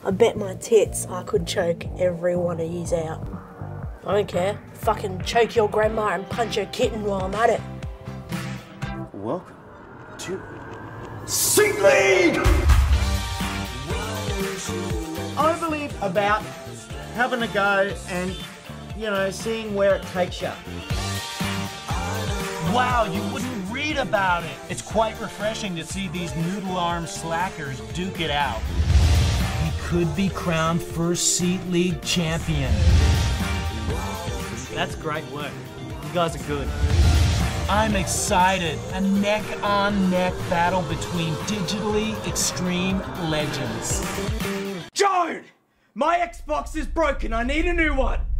I bet my tits I could choke every one of yous out. I don't care. Fucking choke your grandma and punch your kitten while I'm at it. Welcome to Seat League! I believe about having a go and, you know, seeing where it takes you. Wow, you wouldn't read about it. It's quite refreshing to see these noodle-armed slackers duke it out. He could be crowned first Seat League champion. That's great work. You guys are good. I'm excited. A neck-on-neck battle between digitally extreme legends. Joan! My Xbox is broken. I need a new one.